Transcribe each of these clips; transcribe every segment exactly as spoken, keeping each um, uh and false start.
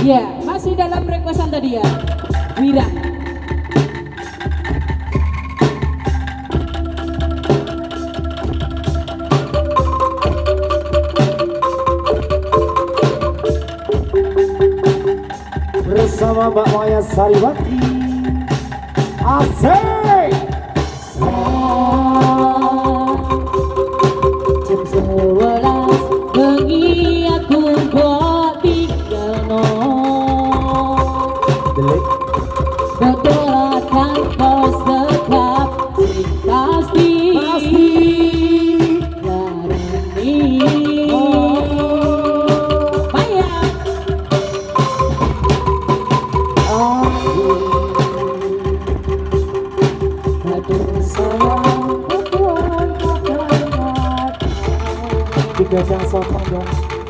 Ya, masih dalam requestan tadi ya, Wira. Bersama Mbak Maya Sariwati. Asik. Jam sebelas bengi aku mbok tinggalno. Delik. Betulakan kau sekap sing pasti Pasti. Darani Maya. Digadang sotong dong.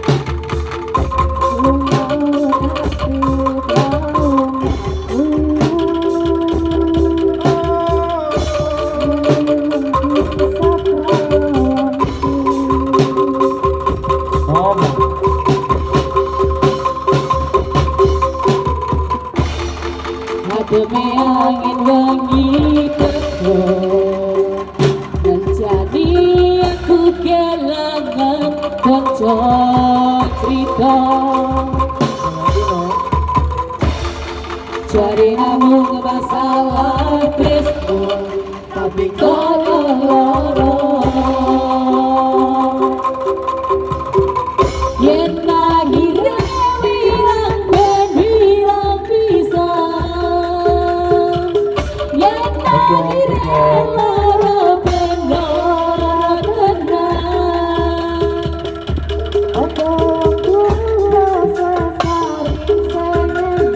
Ademe angin wangi teko dan jadi aku kelangan konco cerita. Cari namun masalah Facebook tapi kau lorong yen akhirnya bilang ben bilang bisa yen akhirnya loro ben loro tenang apa aku rasa saring sayang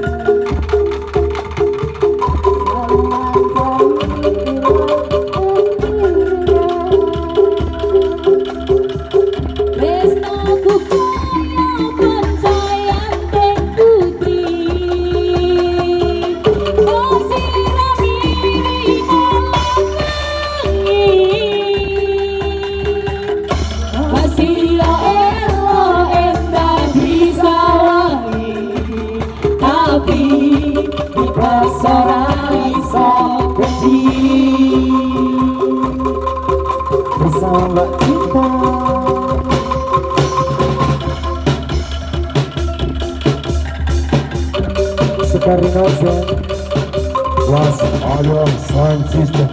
bersama Mbak Cinta. Sekarang aja was our sound system.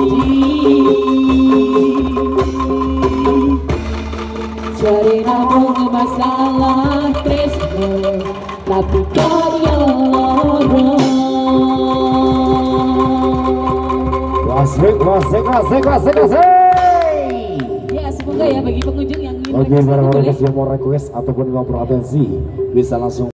Cari namung masalah tresno, tapi kaya loro. Wasik, wasik, wasik, wasik, wasik. Ya semoga ya bagi pengunjung yang ingin Oke, request para lagu boleh. request yang mau request ataupun mau atensi bisa langsung